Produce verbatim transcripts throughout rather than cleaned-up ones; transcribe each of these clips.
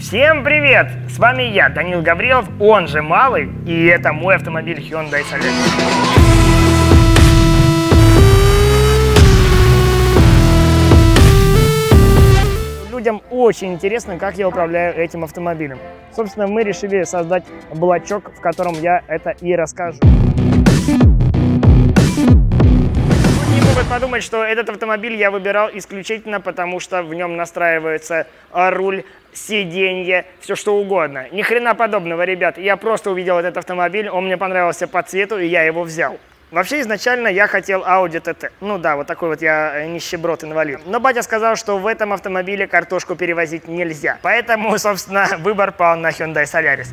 Всем привет! С вами я, Данил Гаврилов, он же Малый, и это мой автомобиль Hyundai Solaris. Людям очень интересно, как я управляю этим автомобилем. Собственно, мы решили создать блочок, в котором я это и расскажу. Могут подумать, что этот автомобиль я выбирал исключительно потому, что в нем настраивается руль, сиденье, все что угодно. Ни хрена подобного, ребят. Я просто увидел этот автомобиль, он мне понравился по цвету, и я его взял. Вообще, изначально я хотел Audi ти ти. Ну да, вот такой вот я нищеброд-инвалид. Но батя сказал, что в этом автомобиле картошку перевозить нельзя. Поэтому, собственно, выбор пал на Hyundai Solaris.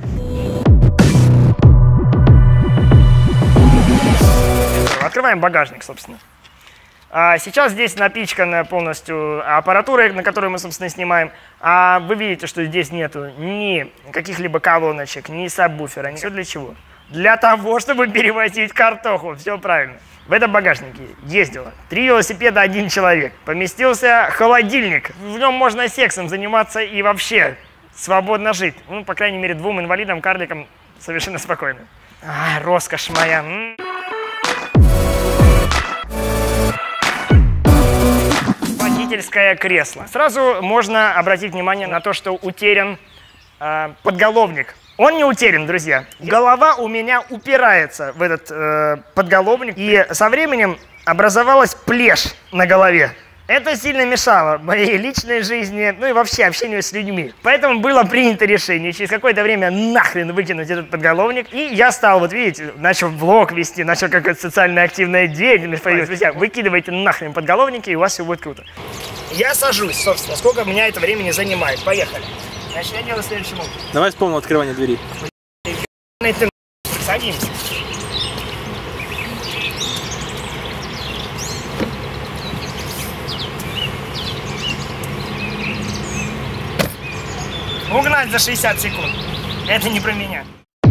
Открываем багажник, собственно. Сейчас здесь напичкана полностью аппаратура, на которую мы, собственно, снимаем. А вы видите, что здесь нету ни каких-либо колоночек, ни сабвуфера. Все для чего? Для того, чтобы перевозить картоху. Все правильно. В этом багажнике ездило три велосипеда, один человек. Поместился холодильник. В нем можно сексом заниматься и вообще свободно жить. Ну, по крайней мере, двум инвалидам, карликам совершенно спокойно. А, роскошь моя. Водительское кресло. Сразу можно обратить внимание на то, что утерян э, подголовник. Он не утерян, друзья. Голова у меня упирается в этот э, подголовник, и со временем образовалась плешь на голове. Это сильно мешало моей личной жизни, ну и вообще общению с людьми. Поэтому было принято решение через какое-то время нахрен выкинуть этот подголовник. И я стал, вот видите, начал влог вести, начал какая-то социально активная деятельность. Друзья, выкидывайте нахрен подголовники, и у вас все будет круто. Я сажусь, собственно, сколько меня это времени занимает. Поехали. Значит, я делаю следующим образом. Давай с полного открывания двери. Садимся. Угнать за шестьдесят секунд. Это не про меня.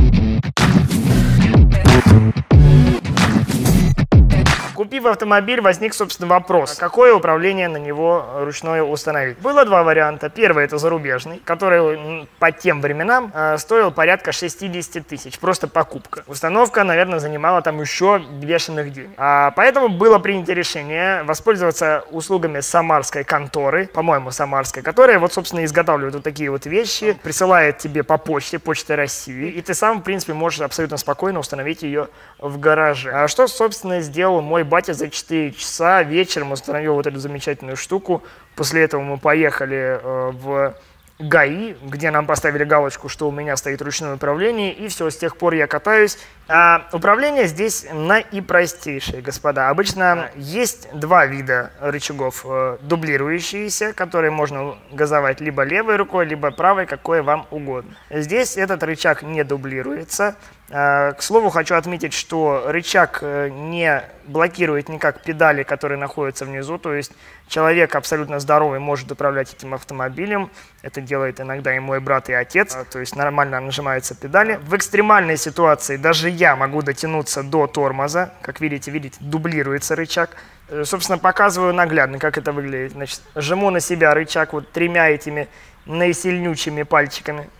Купив автомобиль, возник, собственно, вопрос, какое управление на него ручное установить. Было два варианта. Первый — это зарубежный, который по тем временам э, стоил порядка шестидесяти тысяч. Просто покупка. Установка, наверное, занимала там еще бешеных денег. А, поэтому было принято решение воспользоваться услугами самарской конторы, по-моему, самарской, которая, вот, собственно, изготавливает вот такие вот вещи, присылает тебе по почте, Почта России, и ты сам, в принципе, можешь абсолютно спокойно установить ее в гараже. А что, собственно, сделал мой батя за четыре часа вечером, установил вот эту замечательную штуку. После этого мы поехали э, в ГАИ, где нам поставили галочку, что у меня стоит ручное управление, и все, с тех пор я катаюсь. А управление здесь наипростейшее, господа. Обычно есть два вида рычагов, э, дублирующиеся, которые можно газовать либо левой рукой, либо правой, какой вам угодно. Здесь этот рычаг не дублируется. К слову, хочу отметить, что рычаг не блокирует никак педали, которые находятся внизу, то есть человек абсолютно здоровый может управлять этим автомобилем. Это делает иногда и мой брат, и отец, то есть нормально нажимаются педали. В экстремальной ситуации даже я могу дотянуться до тормоза. Как видите, видите, дублируется рычаг. Собственно, показываю наглядно, как это выглядит. Значит, жму на себя рычаг вот тремя этими наисильнючими пальчиками.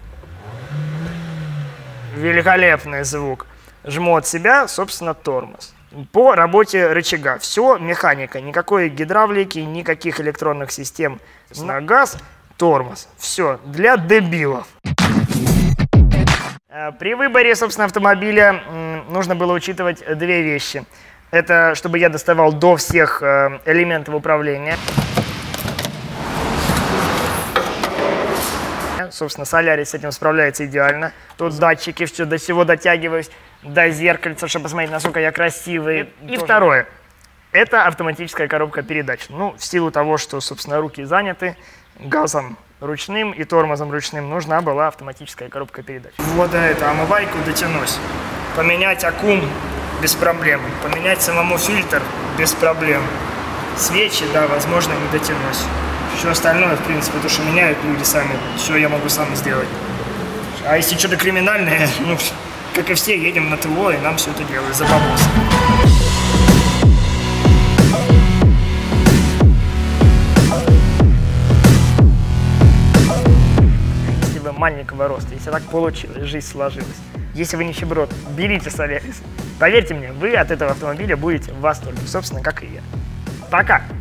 Великолепный звук. Жму от себя, собственно, тормоз. По работе рычага. Все механика. Никакой гидравлики, никаких электронных систем. На газ, тормоз. Все. Для дебилов. При выборе, собственно, автомобиля нужно было учитывать две вещи. Это чтобы я доставал до всех элементов управления. Собственно, Solaris с этим справляется идеально. Тут датчики, все, до всего дотягиваюсь, до зеркальца, чтобы посмотреть, насколько я красивый. И, и второе. Это автоматическая коробка передач. Ну, в силу того, что, собственно, руки заняты газом ручным и тормозом ручным, нужна была автоматическая коробка передач. Вот до этого омывайку дотянусь. Поменять аккум без проблем. Поменять самому фильтр без проблем. Свечи, да, возможно, не дотянусь. Все остальное, в принципе, то, что меняют люди сами, все я могу сам сделать. А если что-то криминальное, ну, как и все, едем на ТО, и нам все это делают за бабос. маленького роста, если так получилось, жизнь сложилась. Если вы нищеброд, берите Солярис. Поверьте мне, вы от этого автомобиля будете в восторге, собственно, как и я. Пока!